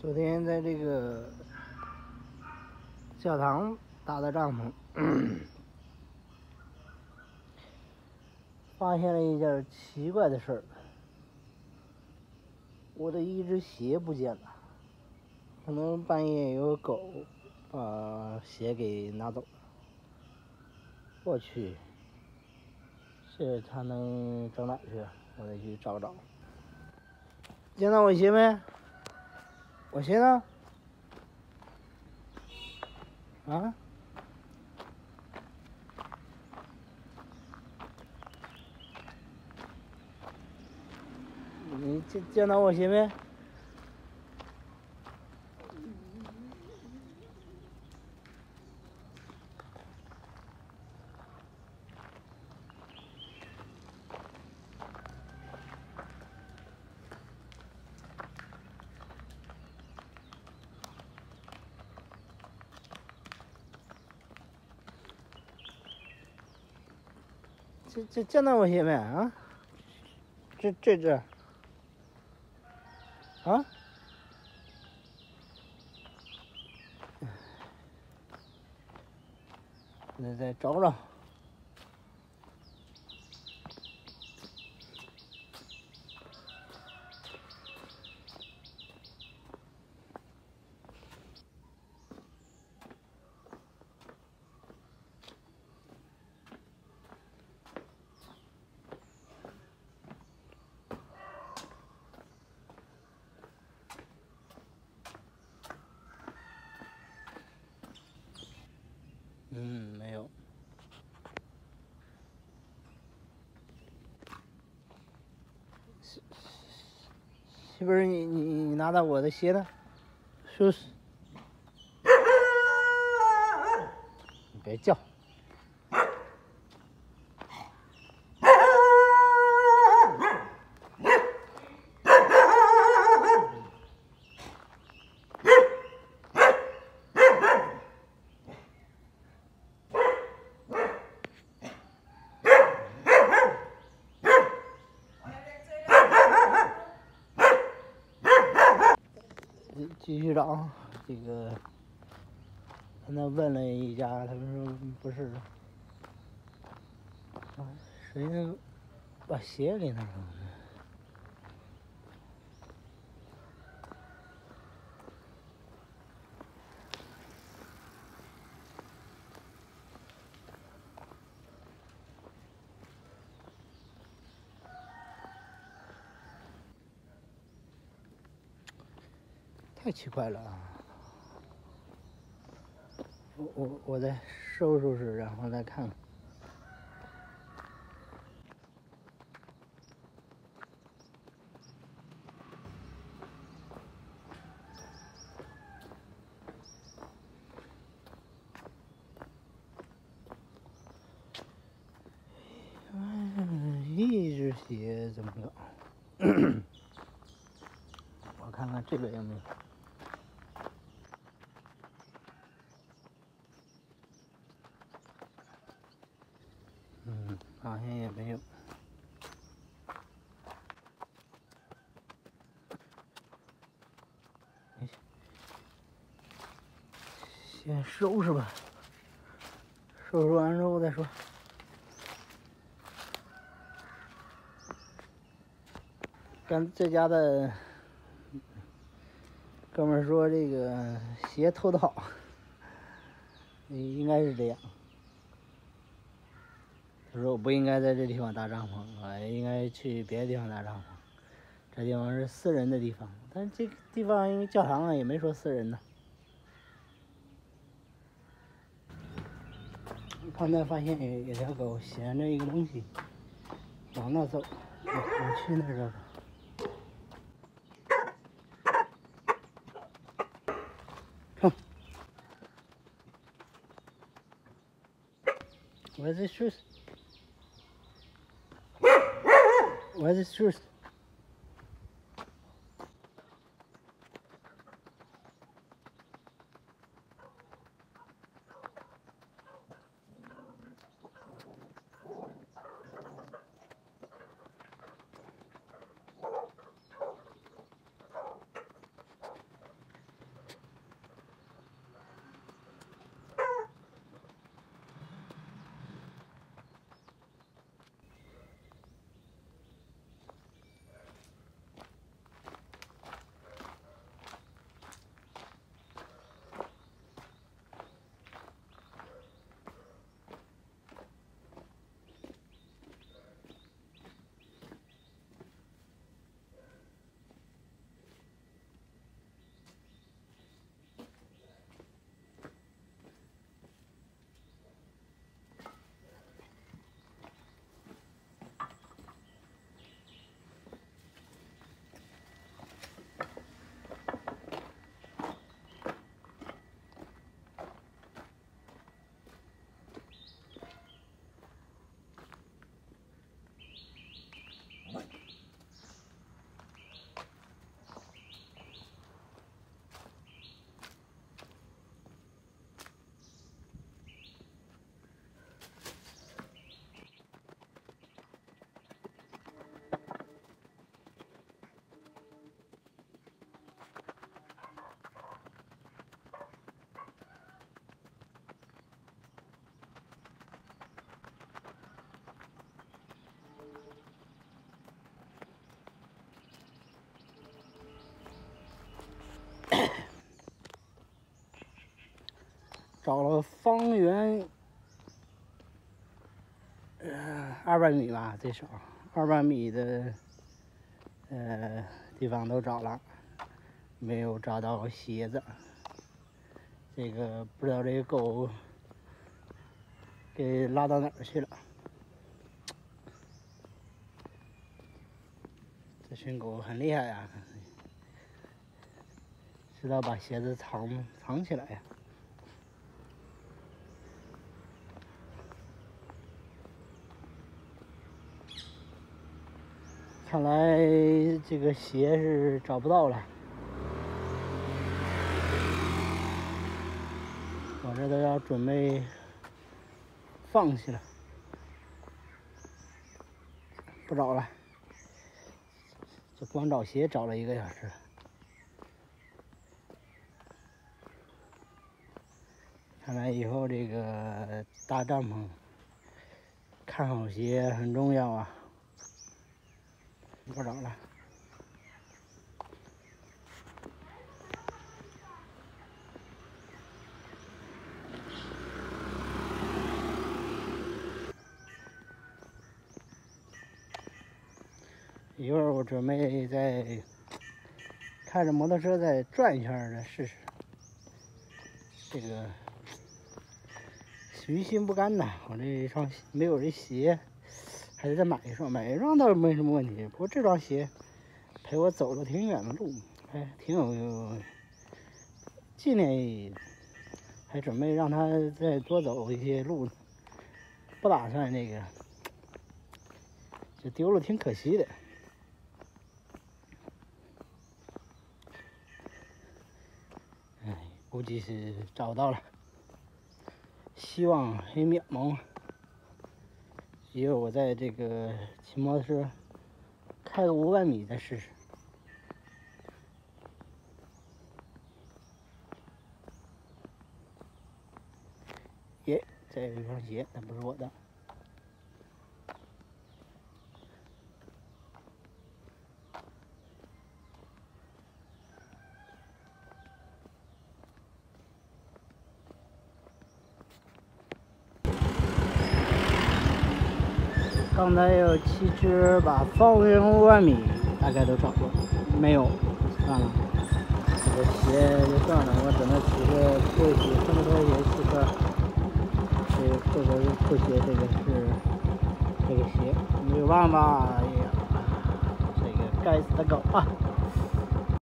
昨天在这个教堂搭的帐篷，发现了一件奇怪的事儿。我的一只鞋不见了，可能半夜有狗把鞋给拿走了。我去，这它能整哪去？我得去找找。见到我鞋没？我鞋呢？啊？你见到我鞋没？见到我鞋没啊？这只啊？再找找。没有。媳妇儿，你拿到我的鞋呢？叔叔，你别叫。继续找，这个那问了一家，他们说不是。谁能把鞋给拿走呢？太奇怪了啊！我再收拾，然后再看看。一只鞋怎么搞？我看看这边有没有。好像也没有。先收拾吧，收拾完之后再说。跟这家的哥们说，这个鞋偷得好，应该是这样。他说我不应该在这地方搭帐篷，我应该去别的地方搭帐篷。这地方是私人的地方，但这个地方因为教堂啊也没说私人呢。刚才发现有条狗衔着一个东西往那走，我去那儿找找。Come. Where's his shoes? Where's his shoes? 找了方圆200米吧，最少200米的地方都找了，没有找到鞋子。这个不知道这个狗给拉到哪儿去了。这群狗很厉害呀，知道把鞋子藏起来呀。看来这个鞋是找不到了，我这都要准备放弃了，不找了。这光找鞋找了1个小时。看来以后这个搭帐篷看好鞋很重要啊。不找了。一会儿我准备再开着摩托车再转一圈再试试。这个于心不甘呐，我这双没有这鞋，还得再买一双。买一双倒是没什么问题，不过这双鞋陪我走了挺远的路，还挺有纪念意义的，还准备让它再多走一些路，不打算那个就丢了，挺可惜的。哎，估计是找到了，希望很渺茫。一会儿我在这个骑摩托车开个500米再试试。耶，这有一双鞋，但不是我的。刚才有7只，把方圆500米大概都找过，没有，算了，这个鞋就算了，我只能骑个拖鞋，这么多鞋骑个，这个是拖鞋，这个是这个鞋，没有办法，哎呀，这个该死的狗啊！